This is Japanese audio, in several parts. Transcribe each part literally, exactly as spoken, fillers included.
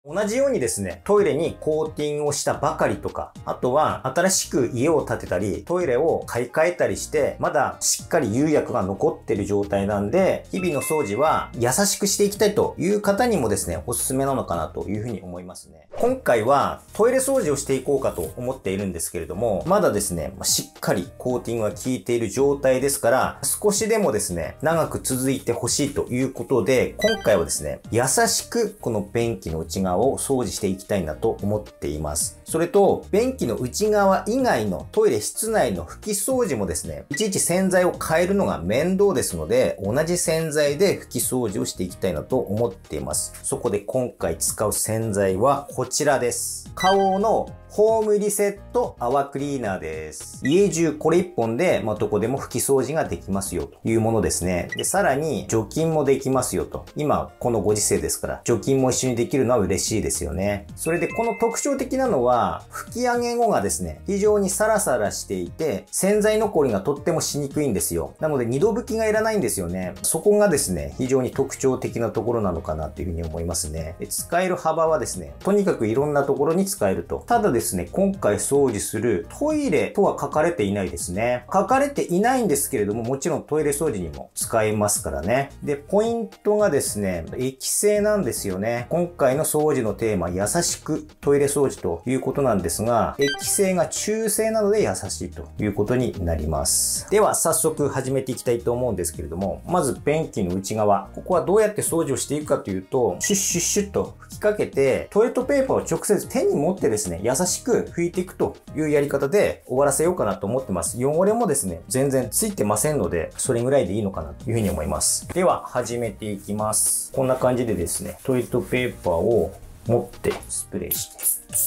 同じようにですね、トイレにコーティングをしたばかりとか、あとは新しく家を建てたり、トイレを買い替えたりして、まだしっかり釉薬が残っている状態なんで、日々の掃除は優しくしていきたいという方にもですね、おすすめなのかなというふうに思いますね。今回はトイレ掃除をしていこうかと思っているんですけれども、まだですね、しっかりコーティングが効いている状態ですから、少しでもですね、長く続いてほしいということで、今回はですね、優しくこの便器の内側を掃除していきたいなと思っています。それと、便器の内側以外のトイレ室内の拭き掃除もですね、いちいち洗剤を変えるのが面倒ですので、同じ洗剤で拭き掃除をしていきたいなと思っています。そこで今回使う洗剤はこちらです。花王のホームリセット泡クリーナーです。家中これ一本で、まあ、どこでも拭き掃除ができますよというものですね。で、さらに除菌もできますよと。今、このご時世ですから、除菌も一緒にできるのは嬉しいですよね。それで、この特徴的なのは、拭き上げ後がですね、非常にサラサラしていて、洗剤残りがとってもしにくいんですよ。なので、二度拭きがいらないんですよね。そこがですね、非常に特徴的なところなのかなというふうに思いますね。で、使える幅はですね、とにかくいろんなところに使えると。ただですね、今回掃除するトイレとは書かれていないですね。書かれていないんですけれども、もちろんトイレ掃除にも使えますからね。で、ポイントがですね、液性なんですよね。今回の掃除のテーマ、優しくトイレ掃除ということなんですが、液性が中性なので優しいということになります。では、早速始めていきたいと思うんですけれども、まず便器の内側。ここはどうやって掃除をしていくかというと、シュッシュッシュッと吹きかけて、トイレットペーパーを直接手に持ってですね、優しく拭いていくというやり方で終わらせようかなと思ってます。汚れもですね、全然ついてませんので、それぐらいでいいのかなというふうに思います。では、始めていきます。こんな感じでですね、トイレットペーパーを持ってスプレーして。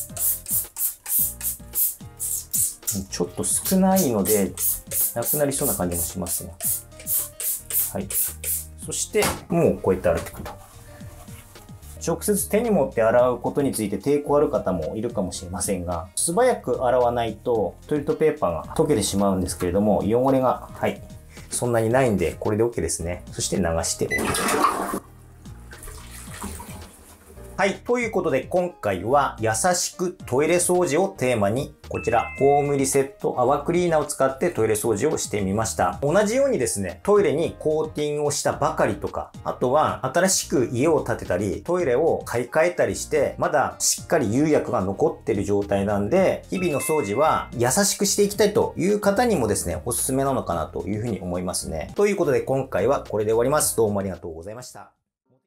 ちょっと少ないので、なくなりそうな感じもしますね。はい。そして、もうこうやって洗っていくと。直接手に持って洗うことについて抵抗ある方もいるかもしれませんが、素早く洗わないとトイレットペーパーが溶けてしまうんですけれども、汚れが、はい、そんなにないんで、これで OK ですね。そして流して OK。はい。ということで、今回は優しくトイレ掃除をテーマに、こちら、ホームリセット泡クリーナーを使ってトイレ掃除をしてみました。同じようにですね、トイレにコーティングをしたばかりとか、あとは新しく家を建てたり、トイレを買い替えたりして、まだしっかり釉薬が残っている状態なんで、日々の掃除は優しくしていきたいという方にもですね、おすすめなのかなというふうに思いますね。ということで、今回はこれで終わります。どうもありがとうございました。